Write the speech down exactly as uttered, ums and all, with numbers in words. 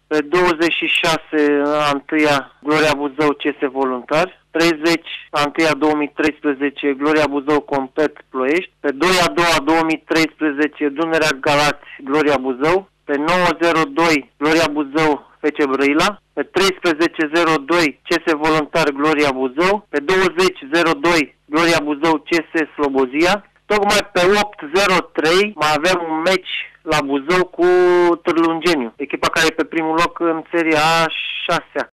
Pe douăzeci și șase a întâia Gloria Buzău C S Voluntari. treizeci a întâia două mii treisprezece Gloria Buzău Compet Ploiești. Pe doi a doua două mii treisprezece Dunărea Galați Gloria Buzău. Pe nouă zero doi Gloria Buzău F C Brăila. Pe treisprezece zero doi C S Voluntar Gloria Buzău. Pe douăzeci zero doi Gloria Buzău C S Slobozia. Tocmai pe opt zero trei mai avem un meci la Buzău cu Târlungeniu, echipa care e pe primul loc în seria a șasea.